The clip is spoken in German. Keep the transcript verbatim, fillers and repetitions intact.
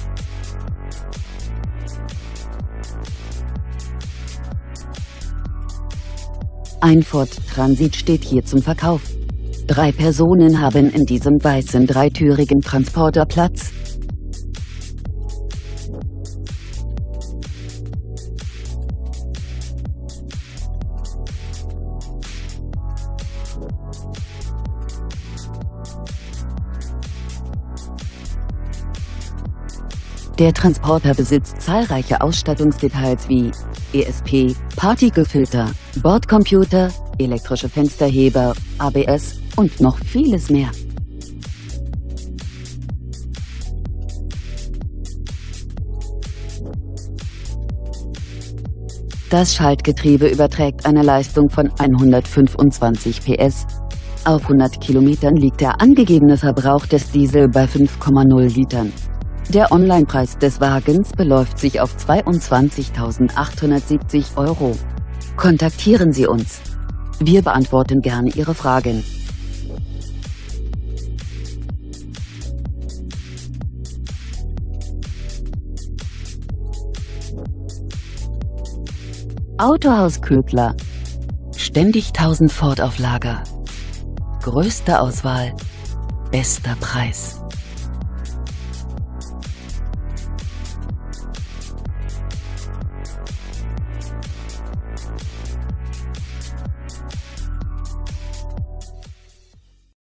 Ein Ford Transit steht hier zum Verkauf. Drei Personen haben in diesem weißen dreitürigen Transporter Platz. Der Transporter besitzt zahlreiche Ausstattungsdetails wie E S P, Partikelfilter, Bordcomputer, elektrische Fensterheber, A B S und noch vieles mehr. Das Schaltgetriebe überträgt eine Leistung von hundertfünfundzwanzig P S. Auf hundert Kilometern liegt der angegebene Verbrauch des Diesel bei fünf Komma null Litern. Der Onlinepreis des Wagens beläuft sich auf zweiundzwanzigtausendachthundertsiebzig Euro. Kontaktieren Sie uns. Wir beantworten gerne Ihre Fragen. Autohaus Köbler. Ständig tausend Ford auf Lager. Größte Auswahl, bester Preis.